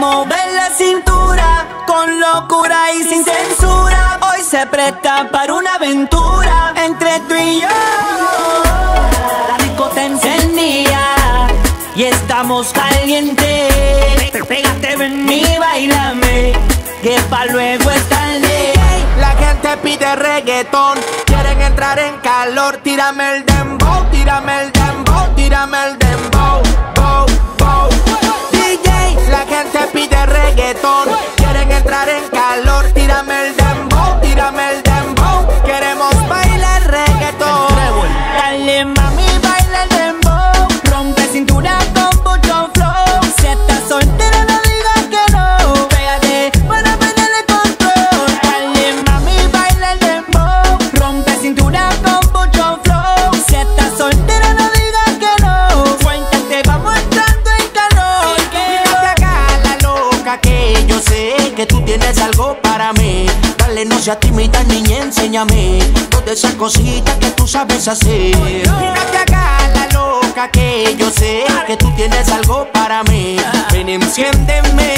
mover la cintura con locura y sin censura. Hoy se presta para una aventura entre tú y yo. La discoteca encendida y estamos calientes. Pégate, ven y bailame, que pa' luego es tarde. La gente pide reggaetón, quieren entrar en calor. Tírame el dembow, tírame el dembow, tírame el dembow, bow, bow. DJ, la gente pide reggaetón, quieren entrar en calor. Tírame el dembow, tírame el dembow, queremos bailar reggaetón. Dale mami, baila el dembow, rompe cintura con mucho flow. Si estás soltera no digas que no, pégate para perderle control. Dale mami, baila el dembow, rompe cintura con mucho flow. Si estás soltera no digas que no, cuéntate, vamos entrando en calor. Mírate acá la loca, que yo sé que tú tienes algo para mí. Dale, no seas tímida niña, enséñame todas esas cositas que tú sabes hacer. Mírate acá la loca, que yo sé que tú tienes algo para mí. Ven, enciéndeme,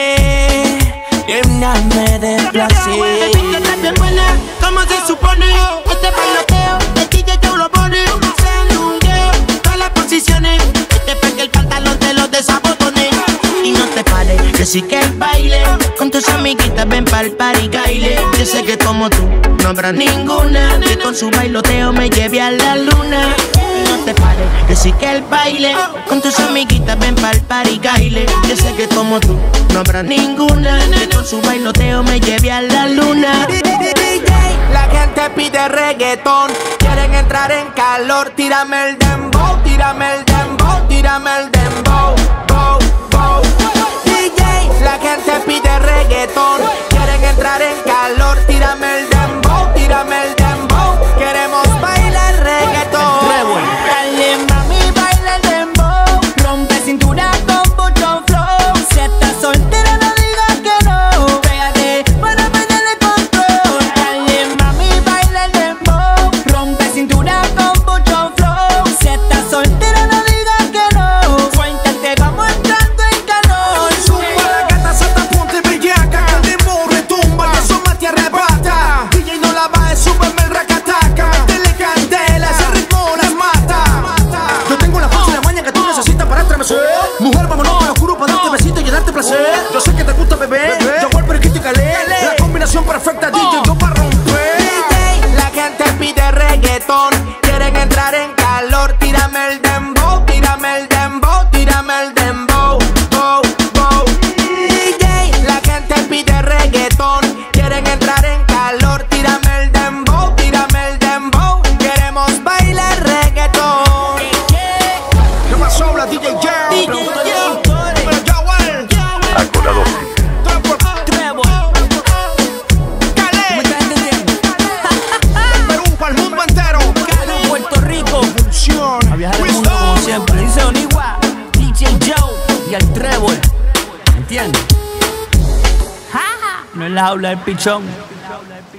lléname de placer. Baby, que estás bien buena, como se supone. Este bailoteo, el DJ tú lo pone. Se lungueo, todas las posiciones. Este pegue el pantalón, te lo desabotone. Y no te pares, que sí que el baile. Con tus amiguitas ven pa'l party baile. Yo sé que como tú no habrá ninguna que con su bailoteo me lleve a la luna. Y no te pares, que sí que el baile. Con tus amiguitas ven pa'l party baile. Yo sé que como tú no habrá ninguna que con su bailoteo me lleve a la luna. La gente pide reggaetón, quieren entrar en calor. Tírame el dembow, tírame el dembow, tírame el dembow, bow, bow. DJ, la gente pide reggaetón, quieren entrar en calor. Tírame el dembow, tírame el dembow, queremos bailar reggaetón. Dale mami, baila el dembow, rompe cintura con mucho flow. Si estás soltera no digas que no, pégate para perderle control. Dale mami, baila el dembow, rompe cintura con mucho flow. Si estás soltera no digas que no, cuéntate, vamos entrando en calor. Zumba, la gata salta, ponte bellaca, que el dembow retumba, que eso más te arrebata. DJ no la baje, súbeme el racataca, métele candela, ese ritmo las mata. Yo tengo la fuerza y la maña que tú necesitas para estremecer. Mujer, vámonos para el oscuro para darte besito y darte placer. Yo sé que te gusta beber, yo voy por el calé. La combinación perfecta, DJ, yo para romper. DJ, la gente pide reggaetón, quieren entrar en calor. Tírame el dembow, tírame el dembow, tírame el dembow, bow, bow. DJ, la gente pide reggaetón, quieren entrar en calor. Tírame el dembow, tírame el dembow, queremos bailar reggaetón. ¿Qué pasó, la DJ Jam? Siempre dice Onigua, DJ Joe y el Trébol, ¿entiendes? No es la jaula del pichón.